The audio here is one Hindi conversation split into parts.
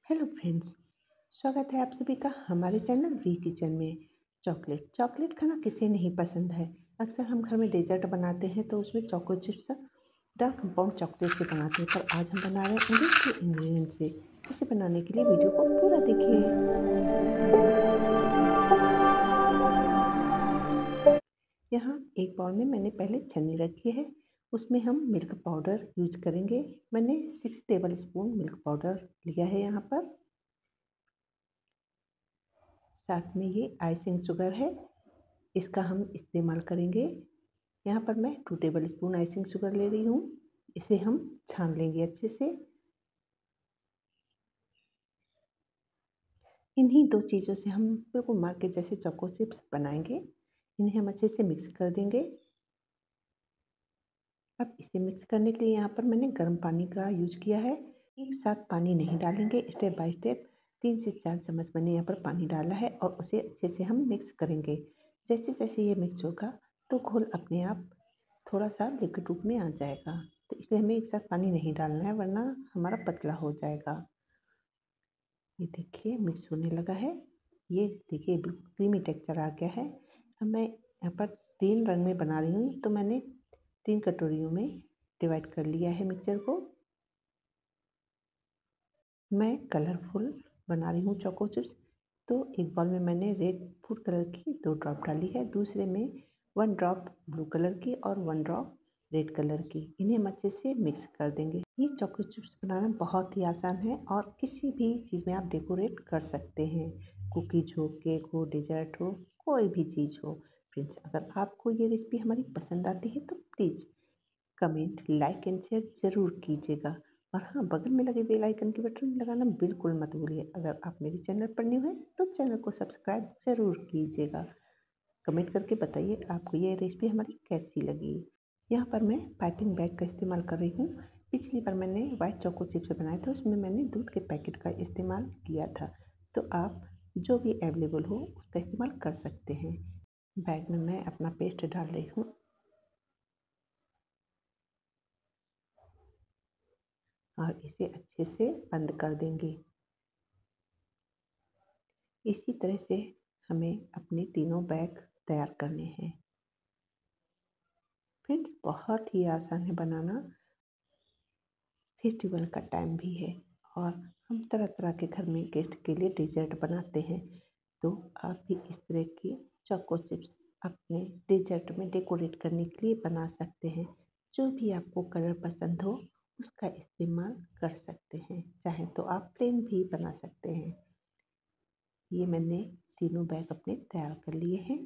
Hello friends. स्वागत है आप सभी का हमारे चैनल वी किचन में। चॉकलेट खाना किसे नहीं पसंद है। अक्सर हम घर में डेजर्ट बनाते हैं तो उसमें choco chips dark compound chocolate से बनाते हैं, पर आज हम बना रहे हैं ओरिजिनल के इंग्रेडिएंट से। इसे बनाने के लिए वीडियो को पूरा देखिए। यहाँ एक बाउल में मैंने पहले छन्नी रखी है, उसमें हम मिल्क पाउडर यूज करेंगे। मैंने 6 टेबल स्पून मिल्क पाउडर लिया है। यहाँ पर साथ में ये आइसिंग शुगर है, इसका हम इस्तेमाल करेंगे। यहाँ पर मैं 2 टेबल स्पून आइसिंग शुगर ले रही हूँ। इसे हम छान लेंगे अच्छे से। इन्हीं दो चीज़ों से हम बिल्कुल मार्केट जैसे चोको चिप्स बनाएंगे। इन्हें हम अच्छे से मिक्स कर देंगे। अब इसे मिक्स करने के लिए यहाँ पर मैंने गर्म पानी का यूज किया है। एक साथ पानी नहीं डालेंगे, स्टेप बाय स्टेप 3 से 4 चम्मच मैंने यहाँ पर पानी डाला है और उसे अच्छे से हम मिक्स करेंगे। जैसे जैसे ये मिक्स होगा तो घोल अपने आप थोड़ा सा लिक्विड रूप में आ जाएगा। तो इसलिए हमें एक साथ पानी नहीं डालना है, वरना हमारा पतला हो जाएगा। ये देखिए मिक्स होने लगा है। ये देखिए बिल्कुल क्रीमी टेक्सचर आ गया है। अब मैं यहाँ पर 3 रंग में बना रही हूँ, तो मैंने 3 कटोरियों में डिवाइड कर लिया है मिक्सचर को। मैं कलरफुल बना रही हूँ चोको चिप्स, तो एक बाउल में मैंने रेड फूड कलर की 2 ड्रॉप डाली है, दूसरे में 1 ड्रॉप ब्लू कलर की और 1 ड्रॉप रेड कलर की। इन्हें हम अच्छे से मिक्स कर देंगे। ये चोको चिप्स बनाना बहुत ही आसान है और किसी भी चीज़ में आप डेकोरेट कर सकते हैं। कुकीज हो, केक हो, डेजर्ट हो, कोई भी चीज़ हो। फ्रेंड्स, अगर आपको ये रेसिपी हमारी पसंद आती है तो please comment, like and share ज़रूर कीजिएगा। और हाँ, बगल में लगे बेल आइकन के बटन लगाना बिल्कुल मत भूलिए। अगर आप मेरे चैनल पर न्यू हैं तो चैनल को सब्सक्राइब ज़रूर कीजिएगा। कमेंट करके बताइए आपको ये रेसिपी हमारी कैसी लगी। यहाँ पर मैं पाइपिंग बैग का इस्तेमाल कर रही हूँ। पिछली बार मैंने वाइट चोको चिप्स बनाए थे, उसमें मैंने दूध के पैकेट का इस्तेमाल किया था। तो आप जो भी अवेलेबल हो उसका इस्तेमाल कर सकते हैं। बैग में मैं अपना पेस्ट डाल रही हूँ और इसे अच्छे से बंद कर देंगे। इसी तरह से हमें अपने तीनों बैग तैयार करने हैं। फ्रेंड्स, बहुत ही आसान है बनाना। फेस्टिवल का टाइम भी है और हम तरह तरह के घर में गेस्ट के लिए डेजर्ट बनाते हैं, तो आप भी इस तरह की चोको चिप्स अपने डेजर्ट में डेकोरेट करने के लिए बना सकते हैं। जो भी आपको कलर पसंद हो उसका इस्तेमाल कर सकते हैं, चाहे तो आप प्लेन भी बना सकते हैं। ये मैंने तीनों बैग अपने तैयार कर लिए हैं।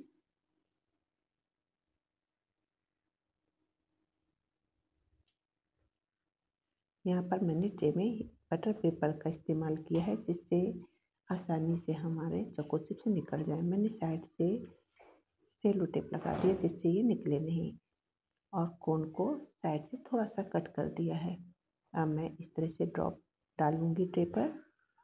यहाँ पर मैंने ट्रे में बटर पेपर का इस्तेमाल किया है, जिससे आसानी से हमारे चोको चिप्स निकल जाए। मैंने साइड से सेलो टेप लगा दिया जिससे ये निकले नहीं, और कोन को साइड से थोड़ा सा कट कर दिया है। अब मैं इस तरह से ड्रॉप डालूंगी ट्रे पर,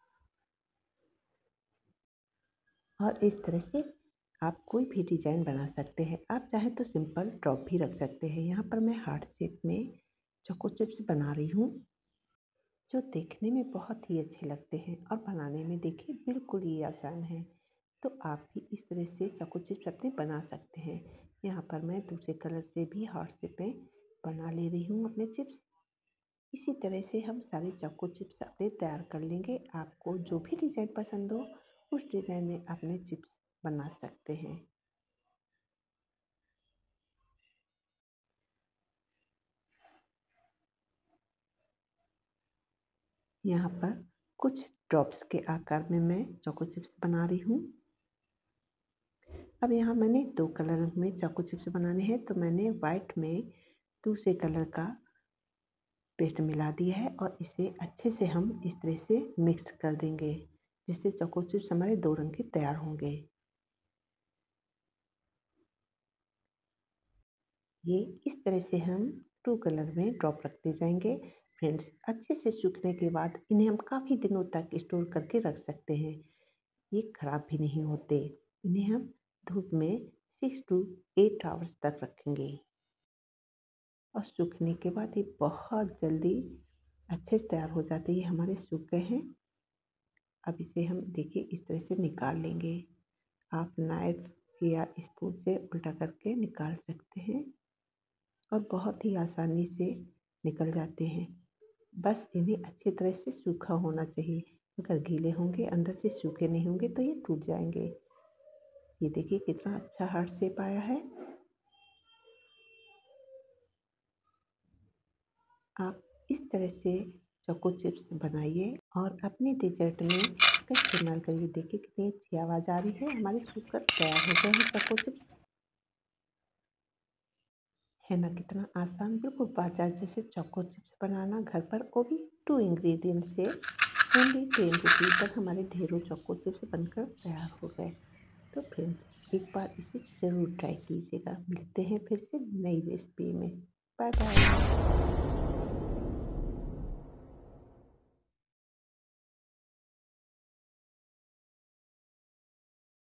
और इस तरह से आप कोई भी डिज़ाइन बना सकते हैं। आप चाहें तो सिंपल ड्रॉप भी रख सकते हैं। यहाँ पर मैं हार्ट शेप में चोको चिप्स बना रही हूँ, जो देखने में बहुत ही अच्छे लगते हैं और बनाने में देखिए बिल्कुल ही आसान है। तो आप भी इस तरह से चोको चिप्स अपने बना सकते हैं। यहाँ पर मैं दूसरे कलर से भी हार्ट शेप में बना ले रही हूँ अपने चिप्स। इसी तरह से हम सारे चोको चिप्स अपने तैयार कर लेंगे। आपको जो भी डिज़ाइन पसंद हो उस डिज़ाइन में अपने चिप्स बना सकते हैं। यहाँ पर कुछ ड्रॉप्स के आकार में मैं चोको चिप्स बना रही हूँ। अब यहाँ मैंने 2 कलर में चोको चिप्स बनाने हैं, तो मैंने वाइट में दूसरे कलर का पेस्ट मिला दिया है और इसे अच्छे से हम इस तरह से मिक्स कर देंगे, जिससे चोको चिप्स हमारे 2 रंग के तैयार होंगे। ये इस तरह से हम 2 कलर में ड्रॉप रखते जाएंगे। फ्रेंड्स, अच्छे से सूखने के बाद इन्हें हम काफ़ी दिनों तक स्टोर करके रख सकते हैं। ये खराब भी नहीं होते। इन्हें हम धूप में 6 टू 8 आवर्स तक रखेंगे और सूखने के बाद ये बहुत जल्दी अच्छे से तैयार हो जाते हैं। ये हमारे सूख गए हैं। अब इसे हम देखिए इस तरह से निकाल लेंगे। आप नाइफ या स्पून से उल्टा करके निकाल सकते हैं और बहुत ही आसानी से निकल जाते हैं। बस इन्हें अच्छी तरह से सूखा होना चाहिए। अगर गीले होंगे, अंदर से सूखे नहीं होंगे तो ये टूट जाएंगे। ये देखिए कितना अच्छा हार्ट शेप आया है। आप इस तरह से चोको चिप्स बनाइए और अपने डेजर्ट में इसका इस्तेमाल करिए। देखिए कितनी अच्छी आवाज़ आ रही है। हमारे सूखकर तैयार हो गए हैं चोको चिप्स। है ना कितना आसान, बिल्कुल बाजार जैसे चोको चिप्स बनाना घर पर, वो भी 2 इंग्रेडिएंट से। ओनली 10 रुपीज़ तक हमारे ढेरों चोको चिप्स बनकर तैयार हो गए। तो फ्रेंड्स एक बार इसे ज़रूर ट्राई कीजिएगा। मिलते हैं फिर से नई रेसिपी में। Bye bye.